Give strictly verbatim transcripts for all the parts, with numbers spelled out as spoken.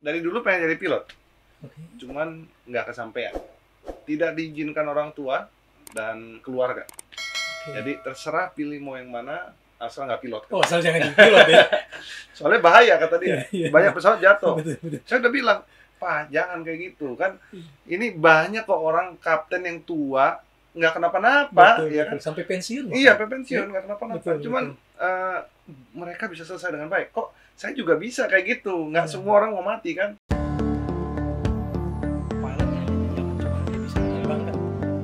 dari dulu pengen jadi pilot, Oke. cuman nggak kesampaian. Tidak diizinkan orang tua dan keluarga. Oke. Jadi terserah pilih mau yang mana, asal nggak pilot. Oh, asal jangan jadi pilot ya. Soalnya bahaya kata dia, Iya, iya. banyak pesawat jatuh. Betul, betul. Saya udah bilang, Pak jangan kayak gitu kan. Ini banyak kok orang kapten yang tua nggak kenapa-napa, Betul, ya betul. kan? Sampai pensiun. Iya, bahkan. sampai pensiun nggak kenapa-napa. Betul, Cuman betul. eh, mereka bisa selesai dengan baik. Kok saya juga bisa kayak gitu? Nggak Iya. semua orang mau mati kan? Pilotnya jangan cuma dia bisa menerbangkan.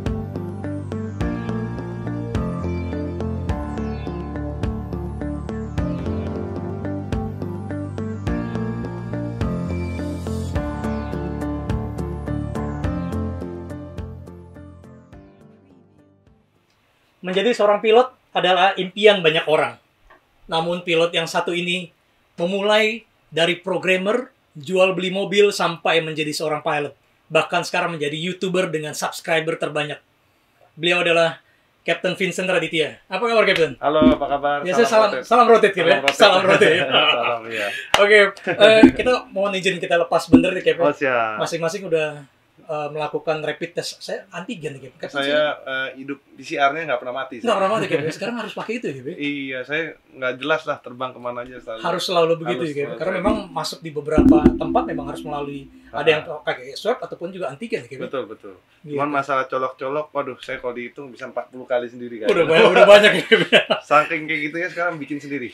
Menjadi seorang pilot adalah impian banyak orang. Namun pilot yang satu ini memulai dari programmer, jual beli mobil sampai menjadi seorang pilot. Bahkan sekarang menjadi YouTuber dengan subscriber terbanyak. Beliau adalah Captain Vincent Raditya. Apa kabar, Captain? Halo, apa kabar? Biasa salam salam rotate gitu ya. Salam rotate. Salam, iya. Oke, eh, kita mohon izin kita lepas bener nih, Captain. Oh, siap. Masing-masing udah eh, melakukan rapid test. Saya antigen nih, Captain. Captain, Saya eh, hidup P C R-nya nggak pernah mati. nggak pernah mati, Captain. Sekarang harus pakai itu ya, Captain. Iya, saya nggak jelas lah terbang kemana aja selalu. Harus selalu begitu Harus ya, Captain. selalu. Karena memang masuk di beberapa tempat memang harus melalui ada yang pakai swab ataupun juga antigen ya, Captain. Betul, betul. Gitu. Cuman masalah colok-colok, waduh, saya kalau dihitung bisa empat puluh kali sendiri kan. Udah banyak, udah banyak ya, Captain. Saking kayak gitu ya sekarang bikin sendiri.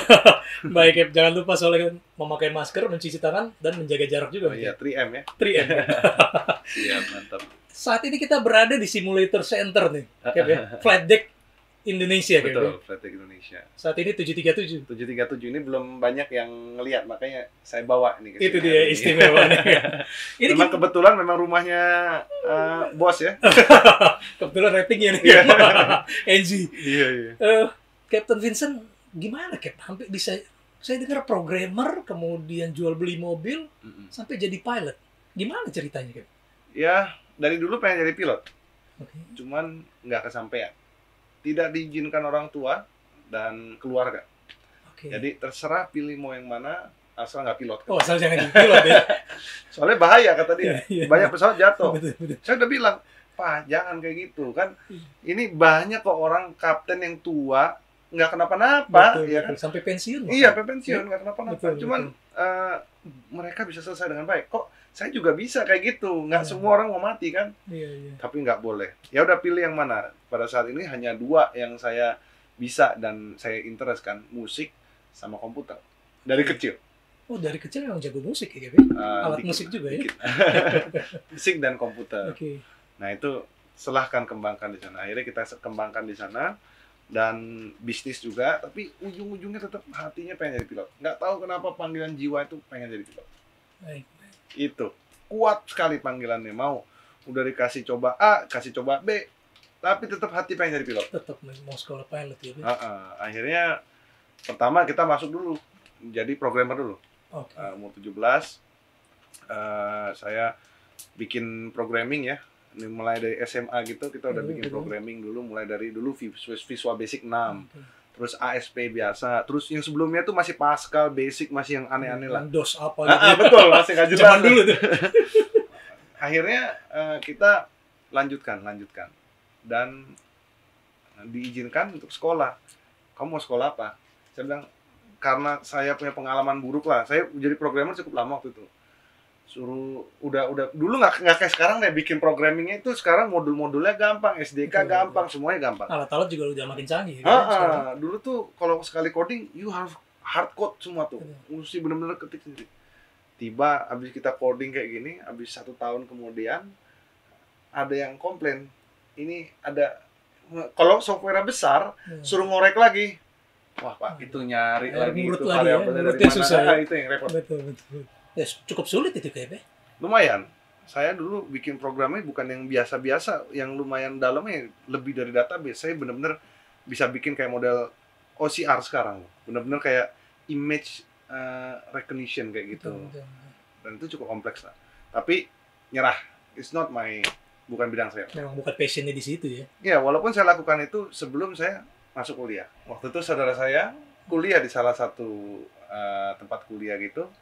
Baik, Cap. Jangan lupa soalnya kan memakai masker, mencuci tangan, dan menjaga jarak juga. Oh iya, tiga M ya. tiga M. Iya, mantap. Saat ini kita berada di simulator center nih, Cap, ya. Flight Deck Indonesia, Cap, ya. Betul, Flight Deck Indonesia. Saat ini tujuh tiga tujuh. tujuh tiga tujuh ini belum banyak yang ngelihat, makanya saya bawa ini ke Itu sini dia hari ini. istimewanya. Ini Memang kita- kebetulan memang rumahnya eh, bos ya. kebetulan ratingnya nih. Iya. N G. Iya, iya. Eh, Captain Vincent, gimana, Cap? Hampir bisa, saya dengar programmer, kemudian jual beli mobil, Mm-mm. sampai jadi pilot. Gimana ceritanya, Cap? Ya, dari dulu pengen jadi pilot, Oke. cuman nggak kesampaian. Tidak diizinkan orang tua dan keluarga. Oke. Jadi terserah pilih mau yang mana, asal nggak pilot. Oh, asal jangan jadi pilot ya. Soalnya bahaya kata dia, Iya, iya. banyak pesawat jatuh. Betul, betul. Saya udah bilang, Pak jangan kayak gitu kan. Iya. Ini banyak kok orang kapten yang tua nggak kenapa-napa, Betul, ya betul. kan? Sampai pensiun. Iya, bahkan. sampai pensiun nggak kenapa-napa. Betul, Cuman eh, mereka bisa selesai dengan baik. Kok saya juga bisa kayak gitu? Nggak Iya. semua orang mau mati kan? Iya, iya. Tapi nggak boleh. Ya udah pilih yang mana. Pada saat ini hanya dua yang saya bisa dan saya interest kan, musik sama komputer. Dari kecil. Oh, dari kecil memang jago musik ya, Cap? Eh, Alat dikit- musik juga ya? dikit. Musik dan komputer. Oke. Nah itu silahkan kembangkan di sana. Akhirnya kita kembangkan di sana dan bisnis juga. Tapi ujung-ujungnya tetap hatinya pengen jadi pilot. Nggak tahu kenapa panggilan jiwa itu pengen jadi pilot. Baik. Itu kuat sekali panggilannya. Mau udah dikasih coba A, kasih coba B, tapi tetap hati pengen jadi pilot. Tetap mau sekolah pilot ya, Cap? Ah, ah. Akhirnya pertama kita masuk dulu jadi programmer dulu. Oke. Uh, umur tujuh belas uh, saya bikin programming ya. Ini mulai dari S M A gitu kita udah Hmm, bikin betul. programming dulu, mulai dari dulu Visual Visual Basic enam, Oke. terus A S P biasa, terus yang sebelumnya tuh masih Pascal Basic, masih yang aneh-aneh lah. Yang DOS apa Ah, ah, betul, masih nggak jelas. Zaman dulu tuh. Akhirnya uh, kita lanjutkan, lanjutkan dan diizinkan untuk sekolah. Kamu mau sekolah apa? Saya bilang karena saya punya pengalaman buruk lah. Saya jadi programmer cukup lama waktu itu. Suruh udah udah dulu nggak nggak kayak sekarang deh bikin programmingnya itu sekarang modul-modulnya gampang, S D K Betul, gampang, semuanya gampang. Alat-alat juga udah makin canggih. Ah, Kan, sekarang. ah, dulu tuh kalau sekali coding you harus hard code semua tuh, Betul. mesti bener-bener ketik sendiri. Tiba abis kita coding kayak gini, abis satu tahun kemudian ada yang komplain, ini ada kalau software besar Hmm. suruh ngorek lagi. Wah Pak, itu nyari Eh, lagi ngurut itu lagi ya, variabelnya dari ngurutnya mana? susah ya. Ah, itu yang repot. Betul, betul. Ya, cukup sulit itu, Cap, ya? Lumayan. Saya dulu bikin programnya bukan yang biasa-biasa, yang lumayan dalamnya lebih dari database. Saya bener-bener bisa bikin kayak model O C R sekarang. Bener-bener kayak image uh, recognition kayak gitu. Betul, betul. Dan itu cukup kompleks lah. Tapi nyerah. It's not my, bukan bidang saya. Memang bukan passionnya di situ ya. Ya, walaupun saya lakukan itu sebelum saya masuk kuliah. Waktu itu saudara saya kuliah di salah satu uh, tempat kuliah gitu.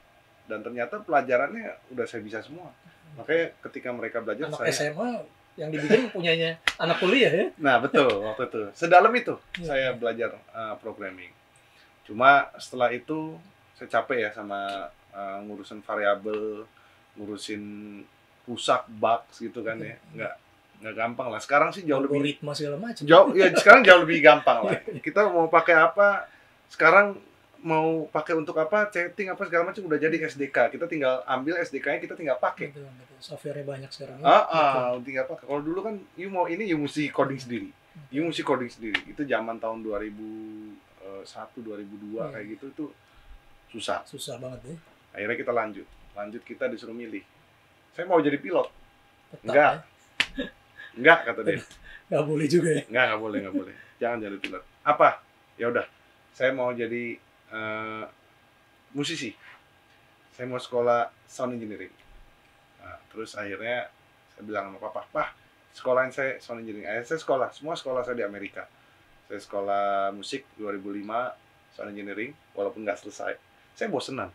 dan ternyata pelajarannya udah saya bisa semua. Makanya ketika mereka belajar Anak saya S M A yang dibikin punyanya anak kuliah ya. nah betul waktu itu sedalam itu Iya. saya belajar uh, programming. Cuma setelah itu saya capek ya sama uh, ngurusin variabel, ngurusin rusak bugs gitu kan ya, nggak nggak gampang lah. Sekarang sih jauh lebih Algoritma segala macam. jauh ya sekarang jauh lebih gampang lah. Kita mau pakai apa sekarang, mau pakai untuk apa, chatting apa segala macam udah jadi S D K. Kita tinggal ambil S D K-nya, kita tinggal pakai. Betul, betul. Software-nya banyak sekarang. Ah, ah tinggal pakai. Kalau dulu kan, you mau ini, you mesti coding sendiri. You mesti coding sendiri. Itu zaman tahun dua ribu satu, dua ribu dua Hmm. kayak gitu tuh susah. Susah banget ya. Akhirnya kita lanjut. Lanjut kita disuruh milih. Saya mau jadi pilot. Tetap, Enggak. ya. Enggak kata dia. Nggak boleh juga ya. Enggak, enggak boleh, enggak boleh. Jangan jadi pilot. Apa? Ya udah. Saya mau jadi uh, musisi. Saya mau sekolah sound engineering. Nah, terus akhirnya saya bilang sama papa, "Pak, sekolahin saya sound engineering." Akhirnya saya sekolah, semua sekolah saya di Amerika. Saya sekolah musik dua ribu lima sound engineering, walaupun nggak selesai. Saya bosenan.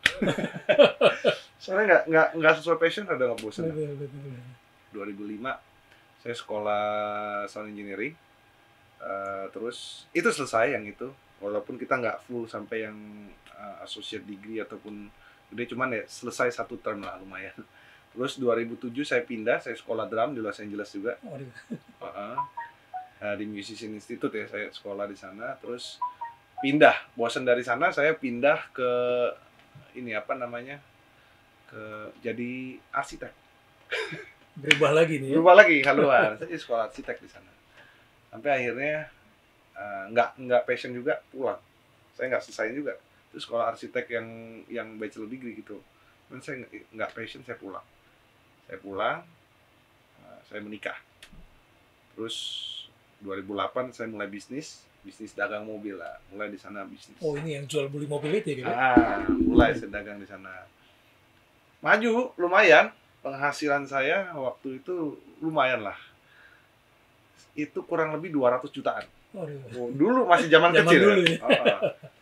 Soalnya nggak nggak nggak sesuai passion, ada nggak bosen. Betul, betul. dua ribu lima saya sekolah sound engineering. Uh, terus itu selesai yang itu, walaupun kita nggak full sampai yang uh, associate degree ataupun gede, cuman ya selesai satu term lah, lumayan. Terus dua ribu tujuh saya pindah, saya sekolah drum di Los Angeles juga. Oh, di- Uh-uh. Nah, di Musician Institute ya, saya sekolah di sana. Terus pindah, bosan dari sana saya pindah ke ini apa namanya, ke jadi arsitek. berubah lagi nih ya. Berubah lagi haluan, saya jadi sekolah arsitek di sana. Sampai akhirnya uh, nggak nggak passion juga, pulang. Saya nggak selesai juga. Terus sekolah arsitek yang yang bachelor degree gitu. Dan saya nggak- nggak passion, saya pulang. Saya pulang, uh, saya menikah. Terus dua ribu delapan saya mulai bisnis, bisnis dagang mobil lah. Mulai di sana bisnis. Oh, ini yang jual beli mobil itu ya gitu. Ah, mulai saya dagang di sana. Maju, lumayan. Penghasilan saya waktu itu lumayan lah. Itu kurang lebih dua ratus jutaan. Waduh. Oh, dulu masih zaman, Zaman kecil dulu ya. ya. Oh, oh.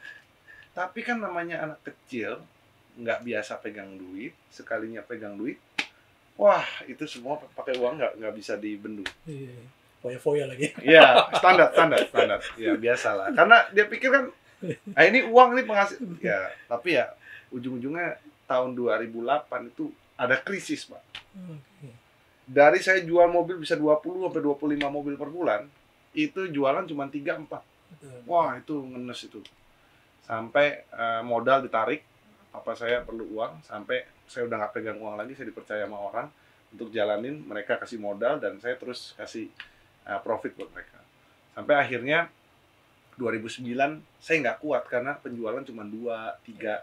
Tapi kan namanya anak kecil, nggak biasa pegang duit. Sekalinya pegang duit, wah itu semua pakai uang nggak nggak bisa dibendung. Iya. Foya-foya lagi. Iya, standar, standar, standar. Ya biasa lah. Karena dia pikir kan, ah ini uang nih penghasil. Ya, tapi ya ujung-ujungnya tahun dua ribu delapan itu ada krisis, Pak. Oke. Dari saya jual mobil bisa dua puluh sampai dua puluh lima mobil per bulan, itu jualan cuma tiga empat. Betul. Wah, itu ngenes itu. Sampai uh, modal ditarik, apa saya perlu uang, sampai saya udah nggak pegang uang lagi, saya dipercaya sama orang untuk jalanin, mereka kasih modal dan saya terus kasih uh, profit buat mereka. Sampai akhirnya dua ribu sembilan saya nggak kuat karena penjualan cuma dua, tiga.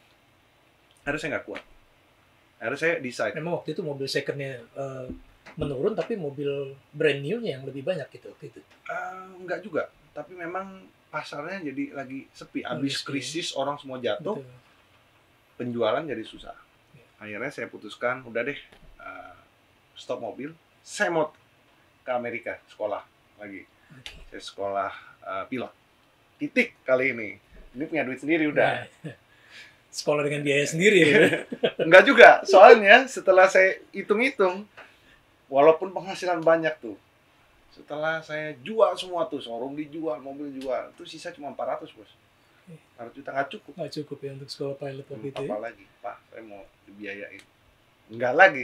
Akhirnya saya nggak kuat. Akhirnya saya decide. Memang waktu itu mobil secondnya eh, menurun, tapi mobil brand new-nya yang lebih banyak gitu waktu itu. Uh, enggak juga, tapi memang pasarnya jadi lagi sepi. Oh, Abis sepi. krisis orang semua jatuh, Betul. penjualan jadi susah. Akhirnya saya putuskan, udah deh, uh, stop mobil. Saya mau ke Amerika sekolah lagi. Oke. Saya sekolah uh, pilot. Titik kali ini. Ini punya duit sendiri udah. Nah, sekolah dengan biaya sendiri ya. Enggak juga, soalnya setelah saya hitung-hitung, walaupun penghasilan banyak tuh, setelah saya jual semua tuh, showroom dijual, mobil jual, tuh sisa cuma empat ratus, bos. empat ratus juta nggak cukup. Nggak cukup ya untuk sekolah pilot waktu itu Apa ya. lagi, Pak, saya mau dibiayain. Enggak lagi.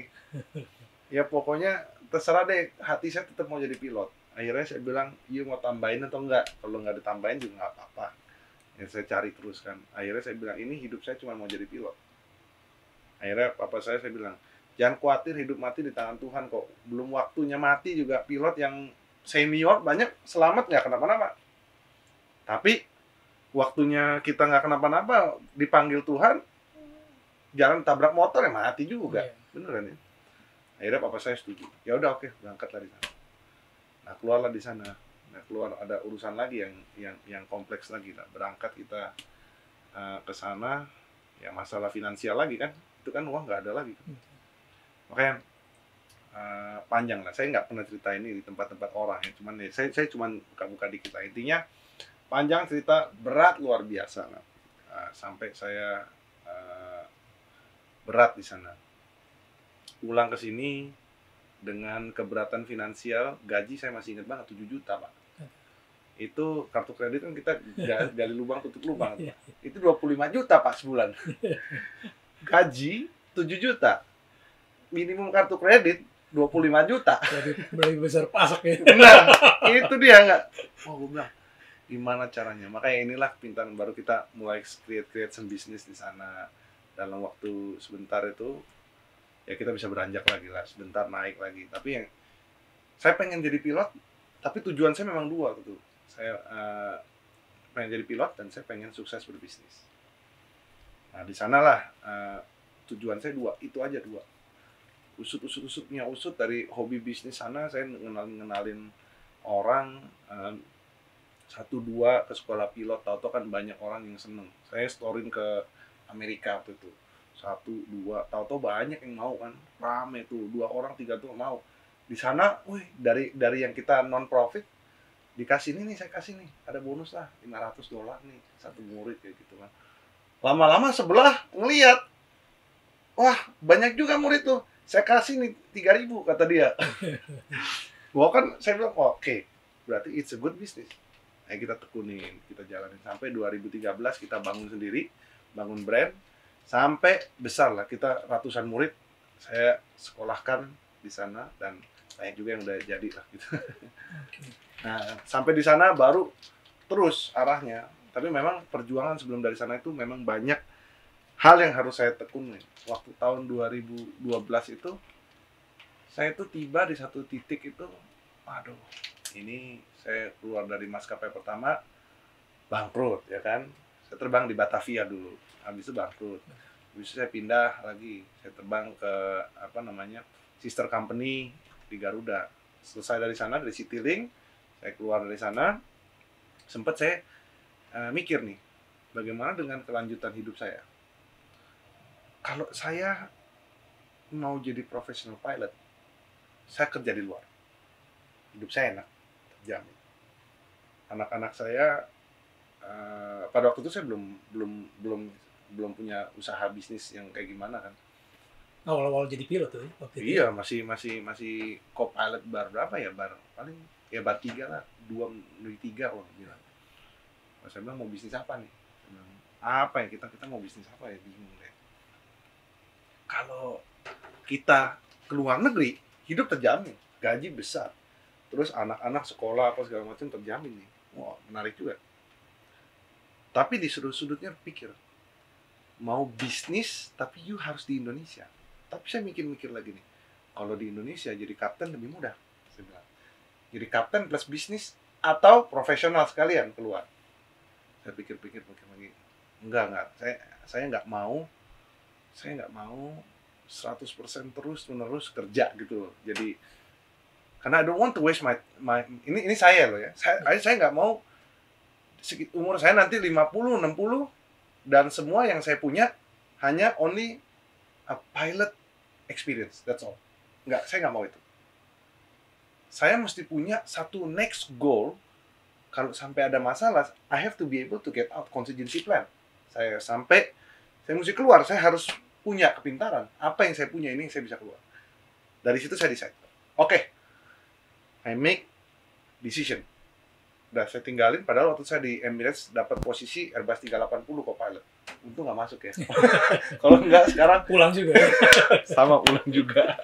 Ya pokoknya terserah deh, hati saya tetap mau jadi pilot. Akhirnya saya bilang, iya mau tambahin atau enggak? Kalau nggak ditambahin juga nggak apa-apa. Ya saya cari terus kan. Akhirnya saya bilang, ini hidup saya cuma mau jadi pilot. Akhirnya papa saya saya bilang, jangan khawatir, hidup mati di tangan Tuhan kok. Belum waktunya mati juga. Pilot yang senior banyak selamat nggak kenapa-napa. Tapi waktunya kita nggak kenapa-napa, dipanggil Tuhan, jalan tabrak motor ya mati juga. Iya. Beneran ya. Akhirnya papa saya setuju. Ya udah oke, berangkat dari sana. Nah keluarlah di sana. Nah keluar ada urusan lagi yang yang yang kompleks lagi lah. Berangkat kita uh, ke sana, ya masalah finansial lagi kan. Itu kan uang nggak ada lagi. Makanya uh, panjang lah. Saya nggak pernah cerita ini di tempat-tempat orang ya. Cuman ya, saya saya cuman buka-buka dikit lah. Intinya panjang cerita, berat luar biasa lah. Uh, sampai saya uh, berat di sana. Pulang ke sini dengan keberatan finansial, gaji saya masih ingat banget tujuh juta, Pak. Itu kartu kredit kan kita gali lubang tutup lubang. Itu dua puluh lima juta, Pak, sebulan. Gaji tujuh juta. Minimum kartu kredit dua puluh lima juta. Berarti besar pasak ya. Nah, itu dia nggak. Oh, gue bilang, gimana caranya? Makanya inilah pintar baru kita mulai create create some bisnis di sana. Dalam waktu sebentar itu ya kita bisa beranjak lagi lah, sebentar naik lagi. Tapi yang saya pengen jadi pilot, tapi tujuan saya memang dua gitu. Saya uh, pengen jadi pilot dan saya pengen sukses berbisnis. Nah, di sanalah uh, tujuan saya dua, itu aja dua. Usut-usut-usutnya usut dari hobi bisnis sana, saya ngenalin-ngenalin orang uh, satu dua ke sekolah pilot, tahu-tahu kan banyak orang yang seneng. Saya storin ke Amerika waktu itu. Satu, dua, tahu-tahu banyak yang mau kan. Rame tuh, dua orang, tiga tuh mau. Di sana, wih, dari dari yang kita non profit dikasih ini nih, saya kasih nih, ada bonus lah lima ratus dolar nih satu murid kayak gitu kan. Lama-lama sebelah ngeliat, wah, banyak juga murid tuh. Saya kasih nih tiga ribu kata dia. Gua kan saya bilang, oh, oke, okay, berarti it's a good business. Nah, kita tekunin, kita jalanin sampai dua ribu tiga belas kita bangun sendiri, bangun brand, sampai besar lah kita ratusan murid saya sekolahkan di sana dan banyak juga yang udah jadi lah gitu. Nah, sampai di sana baru terus arahnya. Tapi memang perjuangan sebelum dari sana itu memang banyak hal yang harus saya tekunin. Waktu tahun dua ribu dua belas itu saya itu tiba di satu titik itu, aduh, ini saya keluar dari maskapai pertama bangkrut ya kan. Saya terbang di Batavia dulu, habis itu bangkrut. Habis itu saya pindah lagi, saya terbang ke apa namanya sister company di Garuda. Selesai dari sana dari Citylink, saya keluar dari sana, sempat saya uh, mikir nih, bagaimana dengan kelanjutan hidup saya? Kalau saya mau jadi professional pilot, saya kerja di luar, hidup saya enak, terjamin. Anak-anak saya uh, pada waktu itu saya belum belum belum belum punya usaha bisnis yang kayak gimana kan. Awal-awal jadi pilot tuh waktu itu. Iya, masih masih masih co-pilot bar berapa ya, bar paling ya bar tiga lah, dua dari tiga orang bilang. Nah, saya bilang mau bisnis apa nih? Saya bilang, apa ya kita kita mau bisnis apa ya, bingung deh. Kalau kita ke luar negeri hidup terjamin, gaji besar, terus anak-anak sekolah apa segala macam terjamin nih. Wah, menarik juga. Tapi di sudut-sudutnya pikir, mau bisnis tapi you harus di Indonesia. Tapi saya mikir-mikir lagi nih, kalau di Indonesia jadi kapten lebih mudah. Saya bilang, jadi kapten plus bisnis atau profesional sekalian keluar. Saya pikir-pikir pikir lagi, enggak enggak, saya saya nggak mau, saya nggak mau seratus persen terus menerus kerja gitu loh. Jadi karena I don't want to waste my my ini ini saya loh ya. Saya saya nggak mau umur saya nanti lima puluh, enam puluh dan semua yang saya punya hanya only a pilot experience, that's all. Nggak, saya nggak mau itu. Saya mesti punya satu next goal. Kalau sampai ada masalah, I have to be able to get out, contingency plan. Saya sampai, saya mesti keluar, saya harus punya kepintaran. Apa yang saya punya ini, saya bisa keluar. Dari situ saya decide. Oke, okay, I make decision. Udah saya tinggalin, padahal waktu saya di Emirates dapat posisi Airbus tiga delapan puluh co-pilot. Untung nggak masuk ya. Kalau nggak sekarang pulang juga. Sama pulang juga.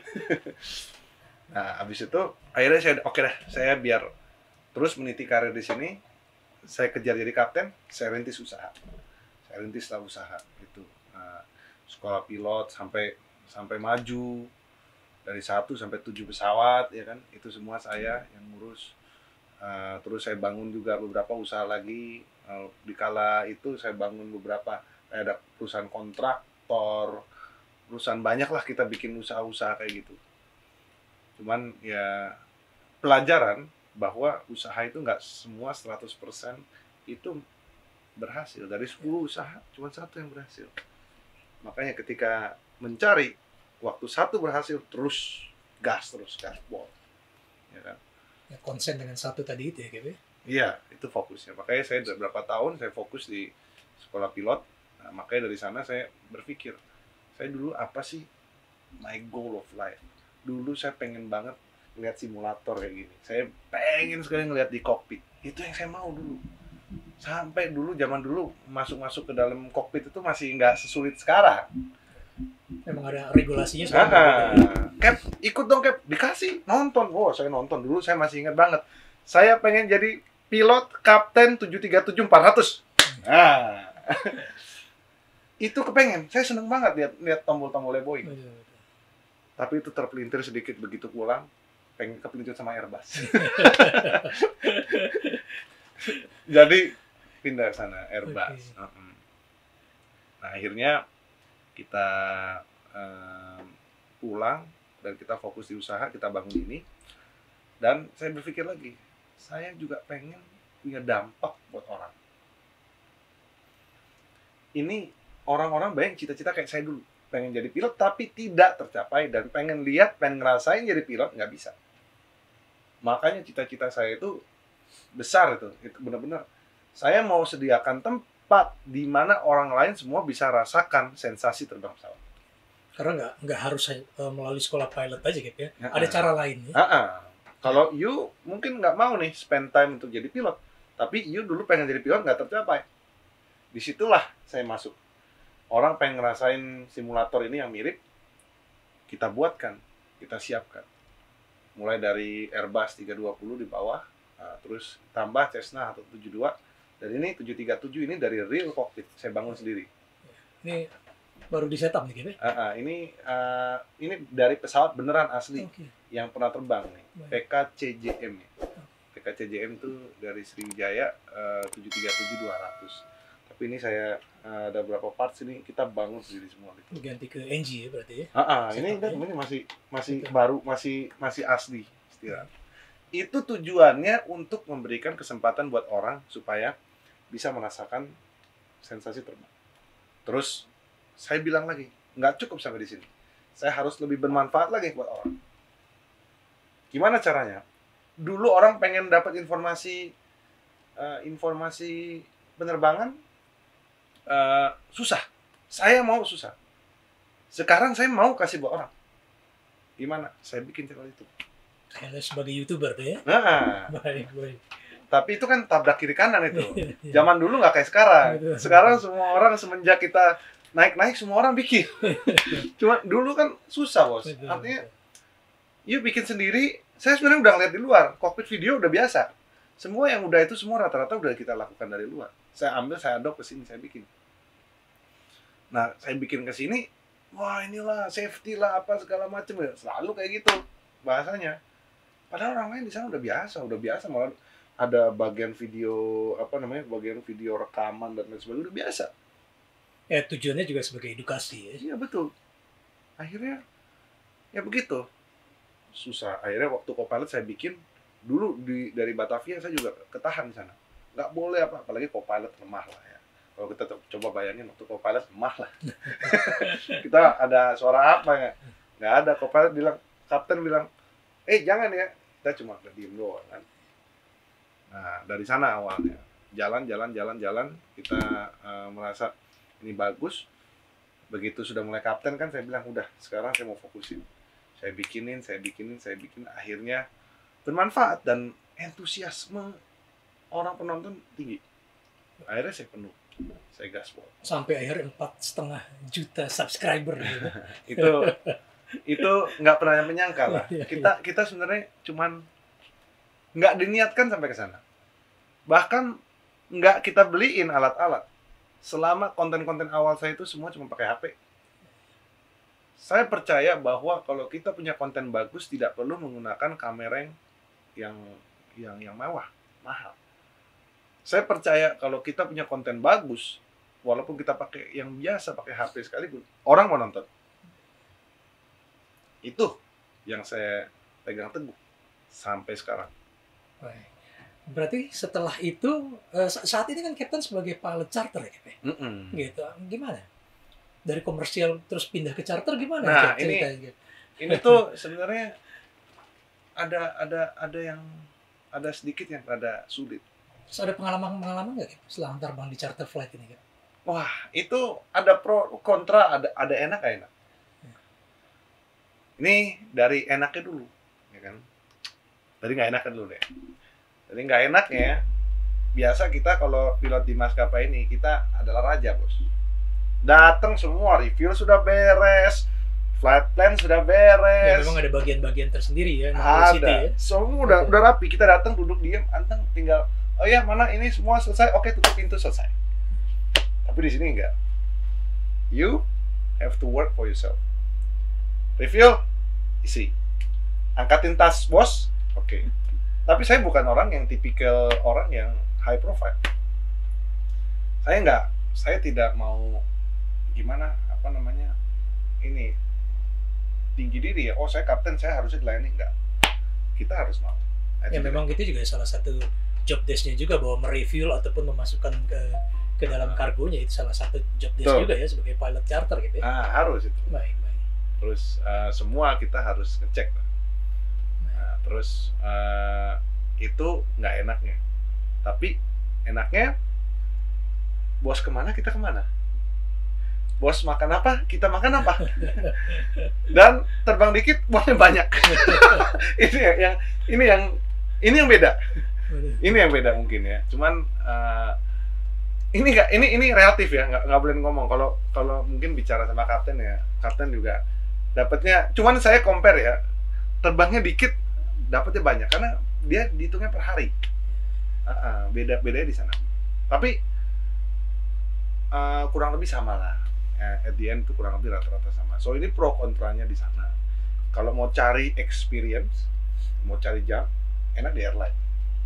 Nah, habis itu akhirnya saya oke okay deh, saya biar terus meniti karir di sini. Saya kejar jadi kapten, saya rintis usaha. Saya rintis lah usaha gitu. Nah, sekolah pilot sampai sampai maju dari satu sampai tujuh pesawat ya kan. Itu semua saya yang ngurus. Uh, terus saya bangun juga beberapa usaha lagi. Uh, di kala itu saya bangun beberapa, ada perusahaan kontraktor, perusahaan banyak lah kita bikin usaha-usaha kayak gitu. Cuman ya pelajaran bahwa usaha itu nggak semua seratus persen itu berhasil. Dari sepuluh usaha cuma satu yang berhasil. Makanya ketika mencari, waktu satu berhasil terus gas terus gas ball, ya kan? Ya, konsen dengan satu tadi itu ya, Kebe? Iya, itu fokusnya. Makanya saya udah berapa tahun saya fokus di sekolah pilot. Nah, makanya dari sana saya berpikir, Saya dulu apa sih my goal of life? Dulu saya pengen banget lihat simulator kayak gini. Saya pengen sekali ngeliat di kokpit. Itu yang saya mau dulu. Sampai dulu zaman dulu masuk-masuk ke dalam kokpit itu masih nggak sesulit sekarang. Memang ada regulasinya sekarang. Ah, Cap, ikut dong Cap, dikasih nonton. Oh, saya nonton dulu, saya masih ingat banget. Saya pengen jadi pilot kapten tujuh tiga tujuh empat ratus. Nah, itu kepengen. Saya seneng banget lihat lihat tombol-tombolnya Boeing. Betul, betul. Tapi itu terpelintir sedikit begitu pulang, pengen kepelintir sama Airbus. Jadi pindah ke sana Airbus. Okay. Uh-uh. Nah, akhirnya kita um, pulang dan kita fokus di usaha, kita bangun ini. Dan saya berpikir lagi, saya juga pengen punya dampak buat orang. Ini orang-orang banyak cita-cita kayak saya dulu, pengen jadi pilot tapi tidak tercapai, dan pengen lihat, pengen ngerasain jadi pilot, nggak bisa. Makanya cita-cita saya itu besar, itu, itu benar-benar. Saya mau sediakan tempat di mana orang lain semua bisa rasakan sensasi terbang pesawat. Karena nggak nggak harus uh, melalui sekolah pilot aja gitu ya. Ya, Ada uh. cara lain ya. Uh-uh. Kalau you mungkin nggak mau nih spend time untuk jadi pilot, tapi you dulu pengen jadi pilot nggak tercapai. Disitulah saya masuk. Orang pengen ngerasain simulator ini yang mirip, kita buatkan, kita siapkan. Mulai dari Airbus tiga dua nol di bawah, uh, terus tambah Cessna seratus tujuh puluh dua. Dan ini tujuh tiga tujuh ini dari real cockpit, saya bangun sendiri. Ini baru di setup nih, gitu. Uh, uh, ini uh, ini dari pesawat beneran asli Okay. yang pernah terbang nih, Baik. P K C J M nih. P K C J M itu dari Sriwijaya uh, tujuh tiga tujuh dua ratus. Tapi ini saya uh, ada beberapa parts ini kita bangun sendiri semua gitu. Ganti ke N G ya berarti ya. Uh, uh, ini Setup, kan ya? ini masih masih Betul. baru, masih masih asli istilah. Itu tujuannya untuk memberikan kesempatan buat orang supaya bisa merasakan sensasi terbang. Terus saya bilang lagi, nggak cukup sampai di sini. Saya harus lebih bermanfaat lagi buat orang. Gimana caranya? Dulu orang pengen dapat informasi uh, informasi penerbangan uh, susah. Saya mau susah. Sekarang saya mau kasih buat orang. Gimana? Saya bikin channel itu. Saya sebagai YouTuber tuh ya. Nah, Baik, baik. tapi itu kan tabrak kiri kanan itu. Iya. Zaman dulu nggak kayak sekarang. Betul. Sekarang semua orang semenjak kita naik-naik semua orang bikin. Cuma dulu kan susah, Bos. Betul, Artinya betul. you bikin sendiri. Saya sebenarnya udah ngeliat di luar, kokpit video udah biasa. Semua yang udah itu semua rata-rata udah kita lakukan dari luar. Saya ambil, saya adopt ke sini, saya bikin. Nah, saya bikin ke sini, wah inilah safety lah apa segala macam ya. Selalu kayak gitu bahasanya. Padahal orang lain di sana udah biasa, udah biasa malah ada bagian video apa namanya, bagian video rekaman dan lain sebagainya udah biasa. Ya tujuannya juga sebagai edukasi ya. Iya betul. Akhirnya ya begitu. Susah. Akhirnya waktu Copilot saya bikin dulu di dari Batavia saya juga ketahan di sana. Nggak boleh apa, apalagi Copilot lemah lah ya. Kalau kita coba bayangin waktu Copilot lemah lah. Kita ada suara apa ya? Nggak ada. Copilot bilang, kapten bilang, eh jangan ya. Kita cuma diem doang kan. Nah dari sana awalnya. Jalan, jalan, jalan, jalan. Kita uh, merasa ini bagus. Begitu sudah mulai kapten kan saya bilang, udah sekarang saya mau fokusin. Saya bikinin, saya bikinin, saya bikin. Akhirnya bermanfaat dan entusiasme orang penonton tinggi. Akhirnya saya penuh, saya gaspol. Sampai akhirnya empat setengah juta subscriber gitu. itu itu nggak pernah menyangka lah. Kita kita sebenarnya cuman nggak diniatkan sampai ke sana. Bahkan nggak kita beliin alat-alat. Selama konten-konten awal saya itu semua cuma pakai H P. Saya percaya bahwa kalau kita punya konten bagus tidak perlu menggunakan kamera yang yang yang mewah, mahal. Saya percaya kalau kita punya konten bagus, walaupun kita pakai yang biasa, pakai H P sekalipun, orang mau nonton. Itu yang saya pegang teguh sampai sekarang. Baik. Berarti setelah itu eh, saat ini kan Captain sebagai pilot charter ya, Captain? Mm-mm. Gitu. Gimana? Dari komersial terus pindah ke charter gimana? Nah, Cap, ini ceritanya? ini tuh sebenarnya ada ada ada yang ada sedikit yang rada sulit. Terus ada pengalaman-pengalaman nggak Cap, selama terbang di charter flight ini Cap? Wah, itu ada pro kontra, ada ada enak gak enak. Ini dari enaknya dulu, ya kan? Dari nggak enaknya dulu deh. Dari nggak enaknya, biasa kita kalau pilot di maskapai ini kita adalah raja, bos. Datang semua, review sudah beres, flight plan sudah Ya, beres. memang ada bagian-bagian tersendiri ya, Ada, City ya. semua udah Betul. udah rapi. Kita datang duduk diam, anteng tinggal, oh ya mana ini semua selesai, oke tutup pintu selesai. Tapi di sini enggak. You have to work for yourself. Review, isi. Angkatin tas bos, oke. Tapi saya bukan orang yang tipikal orang yang high profile. Saya enggak, saya tidak mau gimana, apa namanya, ini tinggi diri ya. Oh saya kapten, saya harusnya dilayani, enggak. Kita harus mau. Nah, Ya itu memang itu juga salah satu job desk-nya juga, bahwa mereview ataupun memasukkan ke ke dalam kargonya, itu salah satu job desk Betul. juga ya sebagai pilot charter gitu ya. Ah, harus itu. Baik, baik. Terus uh, semua kita harus ngecek. Nah, terus uh, itu nggak enaknya. Tapi enaknya, bos kemana kita kemana. Bos makan apa kita makan apa. Dan terbang dikit bosnya banyak. Ini yang, yang ini yang ini yang beda. Ini yang beda mungkin ya. Cuman uh, ini nggak ini ini relatif ya, nggak nggak boleh ngomong. Kalau kalau mungkin bicara sama kapten ya, kapten juga dapatnya. Cuman saya compare ya, terbangnya dikit, dapatnya banyak karena dia dihitungnya per hari. Uh, uh, beda bedanya di sana. Tapi uh, kurang lebih sama lah. Uh, at the end itu kurang lebih rata-rata sama. So ini pro kontranya di sana. Kalau mau cari experience, mau cari jam, enak di airline.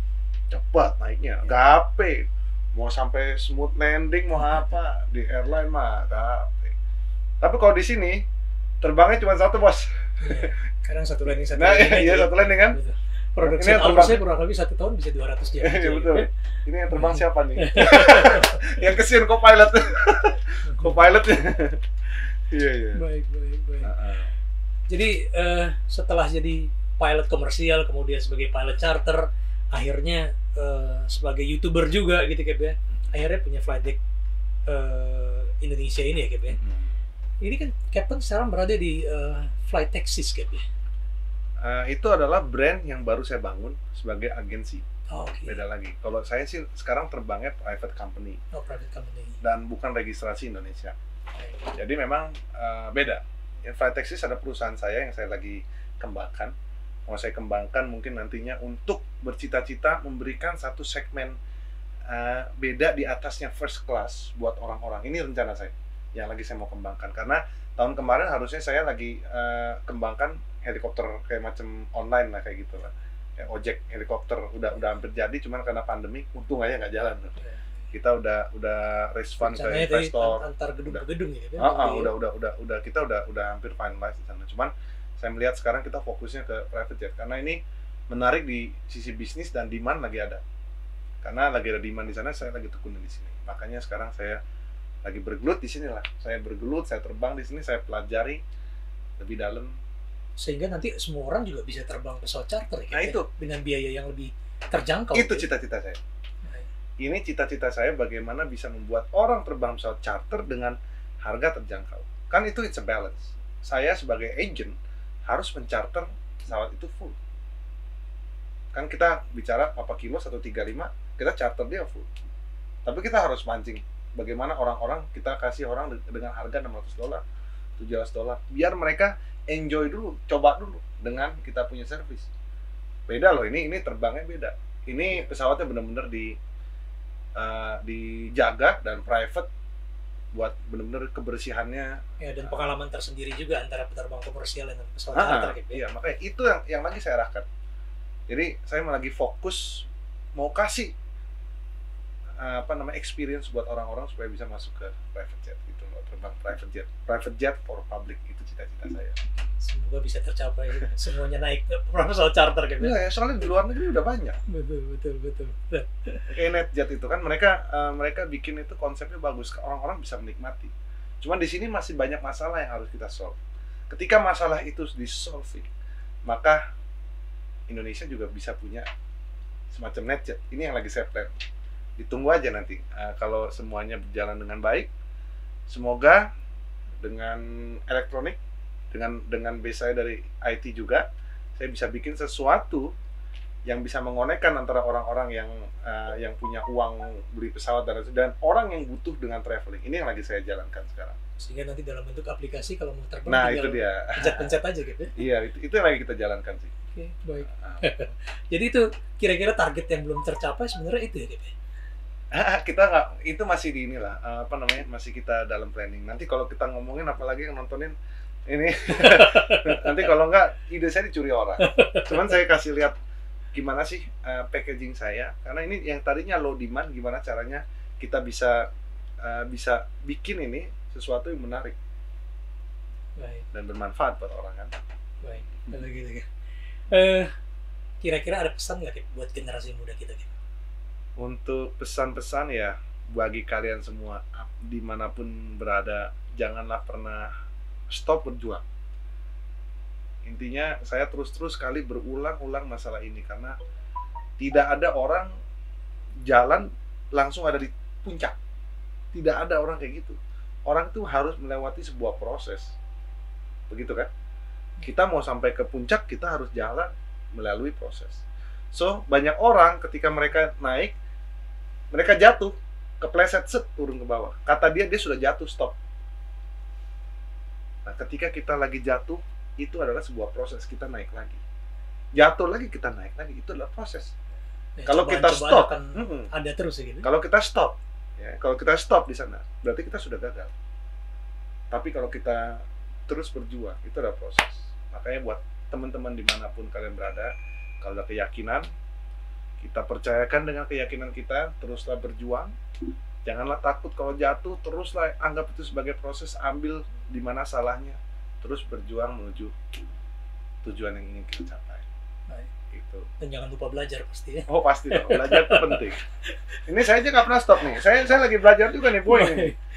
Cepat naiknya, gape. Mau sampai smooth landing mau apa di airline mah gape. Tapi kalau di sini terbangnya cuma satu bos. Iya. Kadang satu landing satu Nah landing iya aja. satu landing kan. Betul. Ini Production yang hour terbang. saya kurang lebih satu tahun bisa dua ratus jam. Iya betul. Ini yang terbang siapa nih? Yang kesian co-pilot. Co-pilotnya. Iya iya. Baik, baik, baik. Uh-uh. Jadi eh, setelah jadi pilot komersial, kemudian sebagai pilot charter, akhirnya eh, sebagai YouTuber juga gitu Cap ya. Akhirnya punya flight deck eh, Indonesia ini ya Cap ya. Ini kan Captain sekarang berada di eh, Flight Taxis Cap ya. Uh, itu adalah brand yang baru saya bangun sebagai agensi. Oh, oke. Beda lagi. Kalau saya sih sekarang terbangnya private company Oh, private company. dan bukan registrasi Indonesia. Baik. Jadi memang uh, beda. Yang Flight Taxis ada perusahaan saya yang saya lagi kembangkan. Mau saya kembangkan mungkin nantinya untuk bercita-cita memberikan satu segmen uh, beda di atasnya first class buat orang-orang. Ini rencana saya yang lagi saya mau kembangkan. Karena tahun kemarin harusnya saya lagi uh, kembangkan helikopter kayak macam online lah kayak gitu lah. Kayak ojek helikopter udah udah hampir jadi, cuman karena pandemi untung aja nggak jalan. Kita udah udah raise fund ke Rencananya tadi investor. an- antar gedung Udah. ke gedung ya Cap ya. Ah, ah, Berarti ya. udah udah udah udah kita udah udah hampir finalize di sana. Cuman saya melihat sekarang kita fokusnya ke private jet karena ini menarik di sisi bisnis dan demand lagi ada. Karena lagi ada demand di sana, saya lagi tekunin di sini. Makanya sekarang saya lagi bergelut di sini lah. Saya bergelut, saya terbang di sini, saya pelajari lebih dalam. Sehingga nanti semua orang juga bisa terbang pesawat charter ya Cap Nah, ya? itu. Dengan biaya yang lebih terjangkau. Itu Cap. cita-cita saya. Ini cita-cita saya bagaimana bisa membuat orang terbang pesawat charter dengan harga terjangkau. Kan itu it's a balance. Saya sebagai agent harus mencarter pesawat itu full. Kan kita bicara apa kilo seratus tiga puluh lima, kita charter dia full. Tapi kita harus mancing bagaimana orang-orang kita kasih orang dengan harga enam ratus dolar, tujuh ratus dolar, biar mereka enjoy dulu, coba dulu dengan kita punya service. Beda loh, ini ini terbangnya beda. Ini pesawatnya benar-benar di uh, dijaga dan private buat benar-benar kebersihannya. Ya, dan pengalaman tersendiri juga antara penerbang komersial dan pesawat Ah, charter Cap ya. iya, makanya itu yang yang lagi saya arahkan. Jadi saya mau lagi fokus mau kasih uh, apa namanya experience buat orang-orang supaya bisa masuk ke private jet gitu loh, terbang private jet, private jet for public, itu cita-cita saya. Semoga bisa tercapai semuanya naik pesawat charter Cap ya. Iya ya, soalnya di luar negeri udah banyak. Betul, betul, betul. Kayak NetJet itu kan mereka uh, mereka bikin itu konsepnya bagus, orang-orang bisa menikmati. Cuman di sini masih banyak masalah yang harus kita solve. Ketika masalah itu di-solve, maka Indonesia juga bisa punya semacam NetJet. Ini yang lagi saya plan. ditunggu aja nanti. Uh, kalau semuanya berjalan dengan baik, semoga dengan elektronik, dengan dengan base saya dari I T juga, saya bisa bikin sesuatu yang bisa mengonekkan antara orang-orang yang uh, yang punya uang beli pesawat dan dan orang yang butuh dengan traveling. Ini yang lagi saya jalankan sekarang. Sehingga nanti dalam bentuk aplikasi kalau mau terbang nah, tinggal itu dia. pencet-pencet aja gitu. Iya, itu, itu yang lagi kita jalankan sih. Oke, baik. Jadi itu kira-kira target yang belum tercapai sebenarnya itu ya, Kip? Kita nggak, itu masih di inilah, apa namanya, masih kita dalam planning. Nanti kalau kita ngomongin, apalagi yang nontonin ini, nanti kalau nggak, ide saya dicuri orang. Cuman saya kasih lihat gimana sih uh, packaging saya, karena ini yang tadinya low demand, gimana caranya kita bisa uh, bisa bikin ini sesuatu yang menarik. Baik. Dan bermanfaat buat orang kan. Baik, kalau gitu kan. Uh, kira-kira ada pesan nggak, Kip, buat generasi muda kita, Kip? Untuk pesan-pesan ya, bagi kalian semua dimanapun berada, janganlah pernah stop berjuang. Intinya saya terus-terus kali berulang-ulang masalah ini, karena tidak ada orang jalan langsung ada di puncak. Tidak ada orang kayak gitu. Orang itu harus melewati sebuah proses. Begitu kan? Kita mau sampai ke puncak, kita harus jalan melalui proses. So, banyak orang ketika mereka naik, mereka jatuh, kepleset, set, turun ke bawah. Kata dia, dia sudah jatuh, stop. Nah, ketika kita lagi jatuh, itu adalah sebuah proses, kita naik lagi. Jatuh lagi, kita naik lagi, itu adalah proses. Ya, kalau kita stop, akan ada terus gitu. Kalau kita stop, ya, kalau kita stop di sana, berarti kita sudah gagal. Tapi kalau kita terus berjuang, itu adalah proses. Makanya buat teman-teman dimanapun kalian berada, kalau ada keyakinan, kita percayakan dengan keyakinan kita, teruslah berjuang. Janganlah takut kalau jatuh, teruslah anggap itu sebagai proses, ambil di mana salahnya, terus berjuang menuju tujuan yang ingin kita capai. Baik. Itu. Dan jangan lupa belajar pasti ya. Oh pasti dong, belajar itu penting. Ini saya aja nggak pernah stop nih. Saya saya lagi belajar juga nih, boy.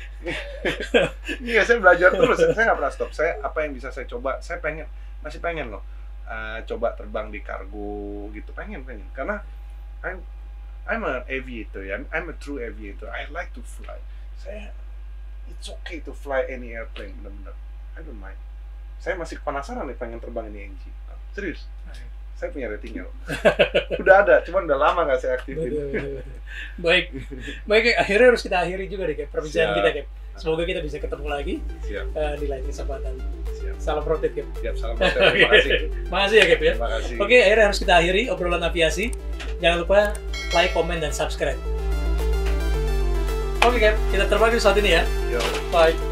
Iya, saya belajar terus. Saya nggak pernah stop. Saya apa yang bisa saya coba? Saya pengen, masih pengen loh. Uh, coba terbang di kargo gitu, pengen pengen. Karena I'm I'm an aviator, ya. I'm a true aviator. I like to fly. Saya, it's okay to fly any airplane, benar-benar. I don't mind. Saya masih penasaran nih pengen terbang ini N G. Serius. Saya punya ratingnya loh. Udah ada, cuman udah lama nggak saya aktifin. Baik, baik. Akhirnya harus kita akhiri juga deh, Kip, perbincangan kita, Kip. Semoga kita bisa ketemu lagi uh, di lain kesempatan. Siap. Salam rotate, Kip. Siap, salam rotate. Terima kasih. Makasih ya, Kip ya. Terima kasih. Oke, akhirnya harus kita akhiri obrolan aviasi. Jangan lupa like, komen, dan subscribe. Oke, Kip, kita terbang di saat ini ya. Yo. Bye.